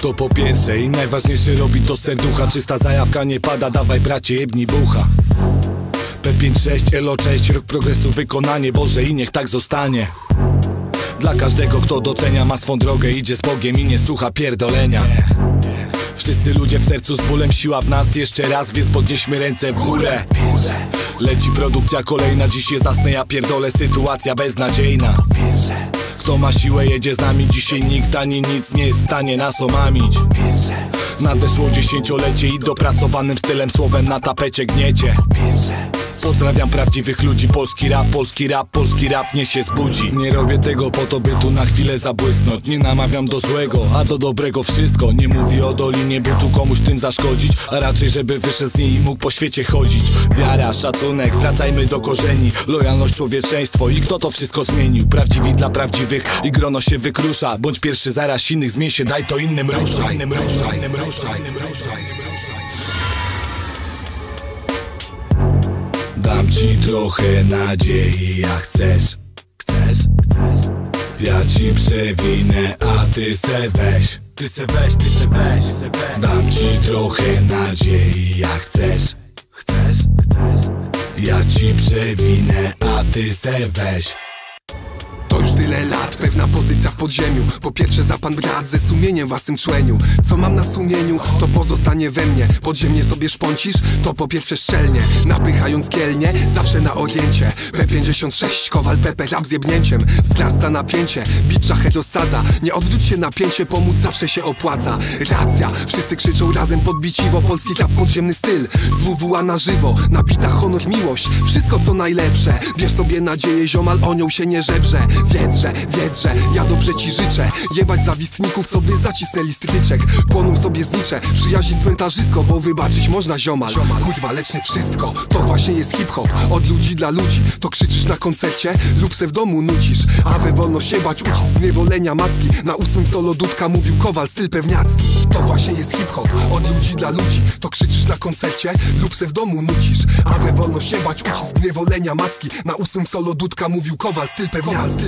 To po pierwsze i najważniejsze, robi to serducha. Czysta zajawka nie pada, dawaj bracie, jebnij bucha. P56, Elo, cześć, rok progresu, wykonanie Boże i niech tak zostanie. Dla każdego, kto docenia, ma swą drogę, idzie z Bogiem i nie słucha pierdolenia. Wszyscy ludzie w sercu z bólem, siła w nas jeszcze raz, więc podnieśmy ręce w górę. Leci produkcja kolejna, dziś je zasnę, ja pierdolę, sytuacja beznadziejna. Kto ma siłę, jedzie z nami, dzisiaj nikt ani nic nie jest w stanie nas omamić. Nadeszło dziesięciolecie i dopracowanym stylem, słowem na tapecie gniecie. Pozdrawiam prawdziwych ludzi, polski rap, polski rap, polski rap niech się zbudzi. Nie robię tego po to, by tu na chwilę zabłysnąć. Nie namawiam do złego, a do dobrego wszystko. Nie mówię o dolinie, by tu komuś tym zaszkodzić, a raczej żeby wyszedł z niej i mógł po świecie chodzić. Wiara, szacunek, wracajmy do korzeni. Lojalność, człowieczeństwo i kto to wszystko zmienił? Prawdziwi dla prawdziwych i grono się wykrusza. Bądź pierwszy, zaraz innych, zmień się, daj to innym, ruszaj. Dam ci trochę nadziei, jak chcesz. Ja ci przewinę, a ty se weź. Dam ci trochę nadziei, jak chcesz. Ja ci przewinę, a ty se weź. To już tyle lat, pewna pozycja w podziemiu. Po pierwsze za pan brat ze sumieniem w własnym człeniu. Co mam na sumieniu, to pozostanie we mnie. Podziemnie sobie szponcisz, to po pierwsze szczelnie. Napychając kielnie, zawsze na oriencie. P56, kowal Pepe, rap z jebnięciem. Wzrasta napięcie, bit szachet rozsadza. Nie odwróć się napięcie, pomóc zawsze się opłaca. Racja, wszyscy krzyczą razem podbiciwo. Polski rap, podziemny styl, z WWA na żywo. Nabita honor, miłość, wszystko co najlepsze. Bierz sobie nadzieję, ziomal, o nią się nie żebrze. Wiedrze, ja dobrze ci życzę. Jebać zawistników, co by zacisnęli stryczek. Płonął sobie znicze, przyjaźnić cmentarzysko, bo wybaczyć można ziomal. Kurwa, lecz nie wszystko, to właśnie jest hip-hop. Od ludzi dla ludzi, to krzyczysz na koncercie lub se w domu nucisz. A we wolność jebać, ucisk niewolenia macki. Na 8 solo dudka mówił kowal, styl pewniacki. To właśnie jest hip-hop, od ludzi dla ludzi, to krzyczysz na koncercie lub se w domu nucisz. A we wolność jebać, ucisk niewolenia macki. Na 8 solo dudka mówił kowal, styl pewniacki.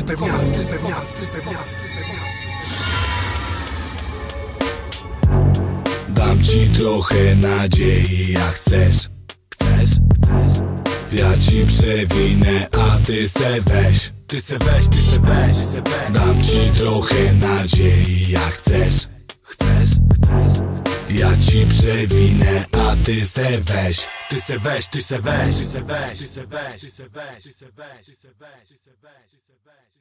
Dam ci trochę nadziei, jak chcesz. Ja ci przewinę, a ty se weź. Dam ci trochę nadziei, jak chcesz. Ja ci przewinę, a ty se weź. Ty se weź.